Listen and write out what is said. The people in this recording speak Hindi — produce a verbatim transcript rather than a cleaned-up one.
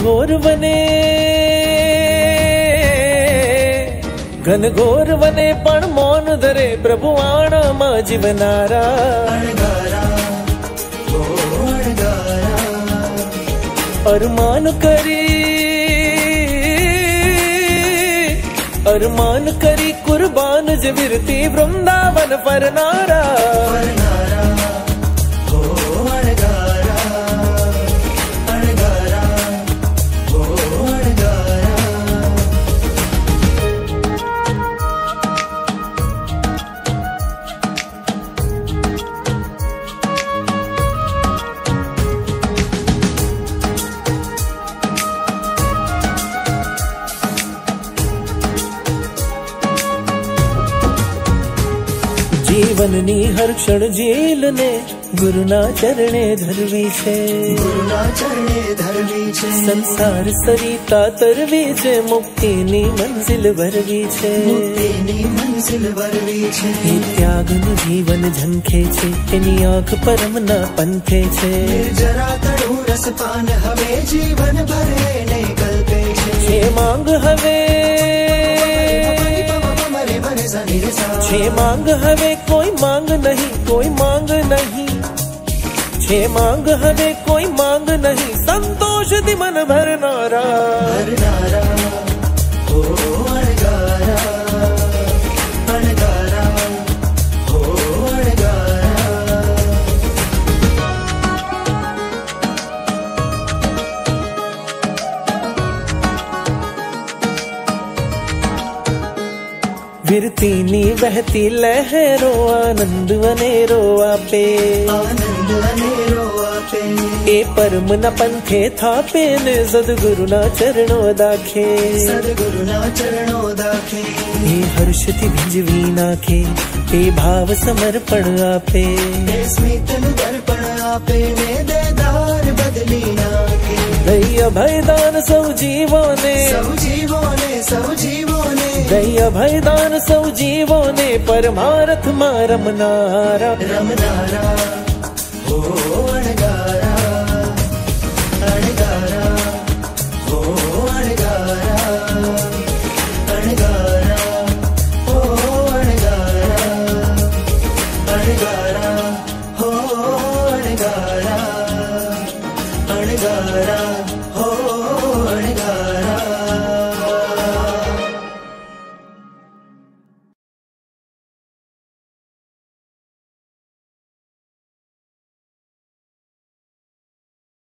घोर वने घन घोर वने पण मौन धरे प्रभु आणामा जीवनारा अरमान करी अरमान करी कुर्बान जविरती वृंदावन फरनारा जीवननी हर क्षण झेल ने गुरुना चरणे धरवी छे गुरुना चरणे धरवी छे संसार सरिता तरवी छे मुक्तिनी मंजिल वरवी छे मुक्तिनी मंजिल वरवी छे ए त्यागनु जीवन झंखे छे एनी आंख परमना पंथे छे जरा तड़ू रस पान हवे जीवन भरे ने कल्पे छे मांग हवे छे मांग हवे कोई मांग नहीं कोई मांग नहीं छे मांग हवे कोई मांग नहीं संतोष दी मन भरनारा भरनारा ओ अणगारा अणगारा ओ अणगारा विरतीनी बहती लहरों आनंद अनेरो आपे आनंद अनेरो आपे ए परम न पंथे थापे ने सद्गुरु ना चरणों दाखे सद्गुरु ना चरणों दाखे ए हर्ष थी भिंजवी नाखे ए भाव समर्पण आपे ए स्मितन दर्पण आपे ने देदार बदली नाखे दया भयदान सौ जीवों ने सौ जीवों ने सौ जीवों ने दया भयदान सौ जीवों ने परमार्थ मा रमनारा रमनारा ओ अणगारा अणगारा ओ अणगारा अणगारा ओ अणगारा अणगारा ओ अणगारा अणगारा